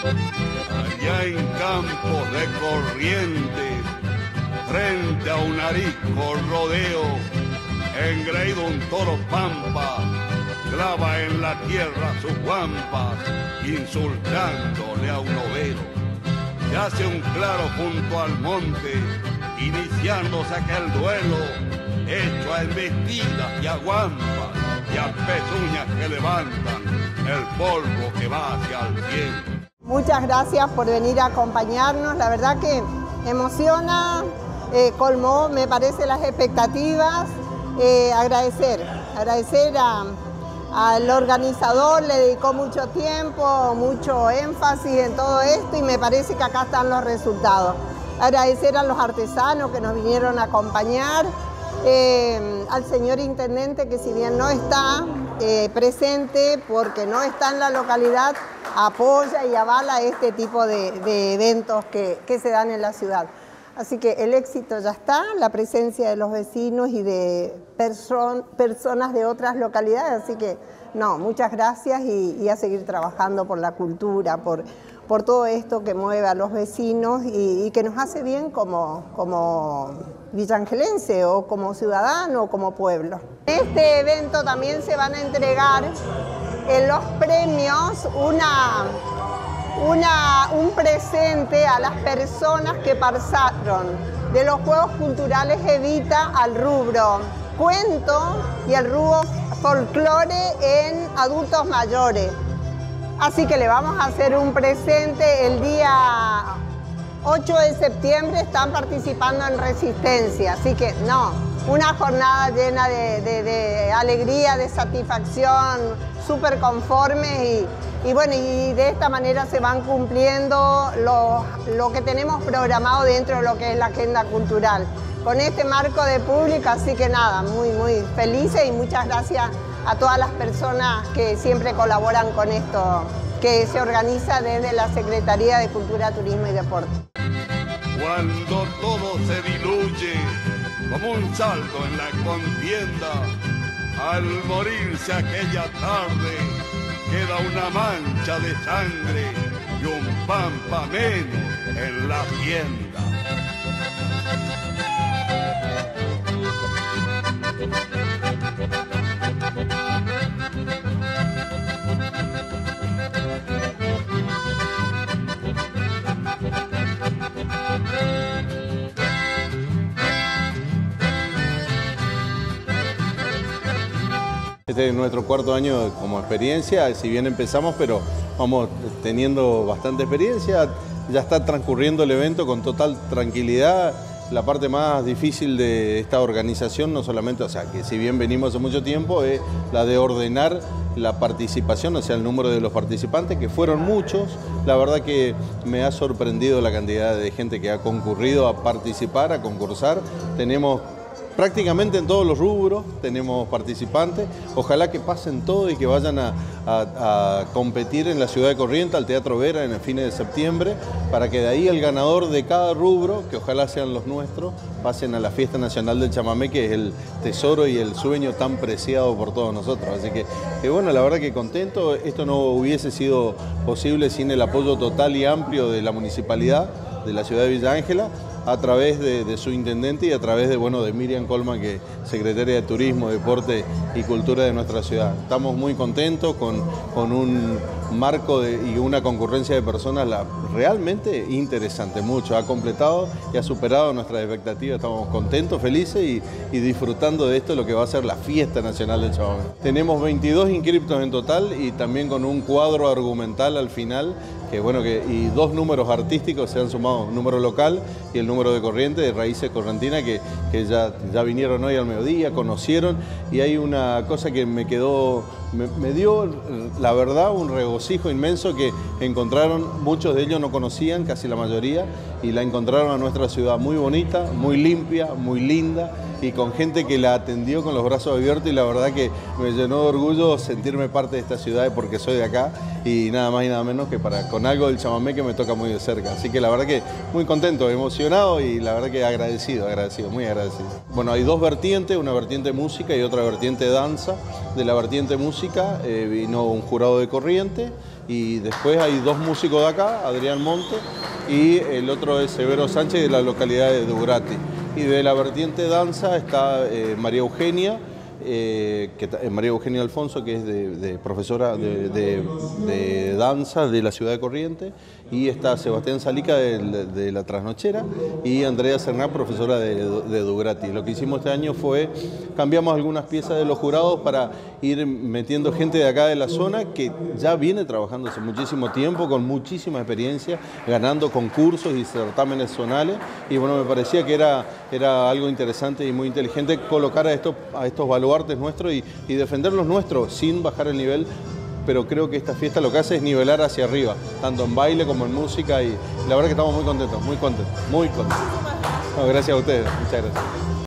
Allá en campos de Corrientes, frente a un arisco rodeo, engreído un toro pampa, clava en la tierra sus guampas, insultándole a un overo. Se hace un claro junto al monte, iniciándose aquel duelo, hecho a embestidas y a guampas, y a pezuñas que levantan el polvo que va hacia el cielo. Muchas gracias por venir a acompañarnos, la verdad que emociona, colmó, me parece, las expectativas. Agradecer al organizador, le dedicó mucho tiempo, mucho énfasis en todo esto y me parece que acá están los resultados. Agradecer a los artesanos que nos vinieron a acompañar, al señor intendente que si bien no está presente porque no está en la localidad, apoya y avala este tipo de eventos que se dan en la ciudad. Así que el éxito ya está, la presencia de los vecinos y de personas de otras localidades, así que no, muchas gracias y a seguir trabajando por la cultura, por todo esto que mueve a los vecinos y que nos hace bien como villangelense o como ciudadano o como pueblo. En este evento también se van a entregar en los premios un presente a las personas que pasaron de los Juegos Culturales Evita al rubro cuento y al rubro folclore en adultos mayores. Así que le vamos a hacer un presente el día 8 de septiembre, están participando en Resistencia, así que no, una jornada llena de alegría, de satisfacción, súper conformes y bueno, y de esta manera se van cumpliendo lo que tenemos programado dentro de lo que es la agenda cultural, con este marco de público, así que nada, muy felices y muchas gracias a todas las personas que siempre colaboran con esto, que se organiza desde la Secretaría de Cultura, Turismo y Deporte. Cuando todo se diluye como un salto en la contienda, al morirse aquella tarde queda una mancha de sangre y un pampa menos en la tienda. Este es nuestro cuarto año como experiencia, si bien empezamos, pero vamos teniendo bastante experiencia. Ya está transcurriendo el evento con total tranquilidad. La parte más difícil de esta organización, no solamente, o sea, que si bien venimos hace mucho tiempo, es la de ordenar la participación, o sea, el número de los participantes, que fueron muchos. La verdad que me ha sorprendido la cantidad de gente que ha concurrido a participar, a concursar. Tenemos prácticamente en todos los rubros tenemos participantes, ojalá que pasen todos y que vayan a competir en la ciudad de Corrientes, al Teatro Vera en el fines de septiembre, para que de ahí el ganador de cada rubro, que ojalá sean los nuestros, pasen a la Fiesta Nacional del Chamamé, que es el tesoro y el sueño tan preciado por todos nosotros. Así que bueno, la verdad que contento, esto no hubiese sido posible sin el apoyo total y amplio de la Municipalidad de la ciudad de Villa Ángela, a través de su intendente y a través de Miriam Colman, que es secretaria de Turismo, Deporte y Cultura de nuestra ciudad. Estamos muy contentos con un marco y una concurrencia de personas realmente interesante, mucho. Ha completado y ha superado nuestras expectativas. Estamos contentos, felices y disfrutando de esto, lo que va a ser la Fiesta Nacional del Chamamé. Tenemos 22 inscriptos en total y también con un cuadro argumental al final, y 2 números artísticos se han sumado, un número local y el número de Corrientes, de Raíces Correntinas, que ya vinieron hoy al mediodía, conocieron, y hay una cosa que me dio, la verdad, un regocijo inmenso, que encontraron, muchos de ellos no conocían, casi la mayoría, y la encontraron a nuestra ciudad muy bonita, muy limpia, muy linda, y con gente que la atendió con los brazos abiertos, y la verdad que me llenó de orgullo sentirme parte de esta ciudad porque soy de acá, y nada más y nada menos que con algo del chamamé que me toca muy de cerca. Así que la verdad que muy contento, emocionado y la verdad que agradecido, muy agradecido. Bueno, hay dos vertientes, una vertiente música y otra vertiente danza. De la vertiente música vino un jurado de Corrientes, y después hay dos músicos de acá, Adrián Monte, y el otro es Severo Sánchez, de la localidad de Dugrati. Y de la vertiente danza está María Eugenia Alfonso, que es profesora de danza de la ciudad de Corrientes, y está Sebastián Salica de la Trasnochera, y Andrea Cernat, profesora de Dugrati. Lo que hicimos este año fue, cambiamos algunas piezas de los jurados para ir metiendo gente de acá de la zona que ya viene trabajando hace muchísimo tiempo, con muchísima experiencia, ganando concursos y certámenes zonales, y bueno, me parecía que era algo interesante y muy inteligente colocar a estos baluartes nuestros y defender los nuestros sin bajar el nivel. Pero creo que esta fiesta lo que hace es nivelar hacia arriba, tanto en baile como en música, y la verdad que estamos muy contentos, muy contentos. No, gracias a ustedes, muchas gracias.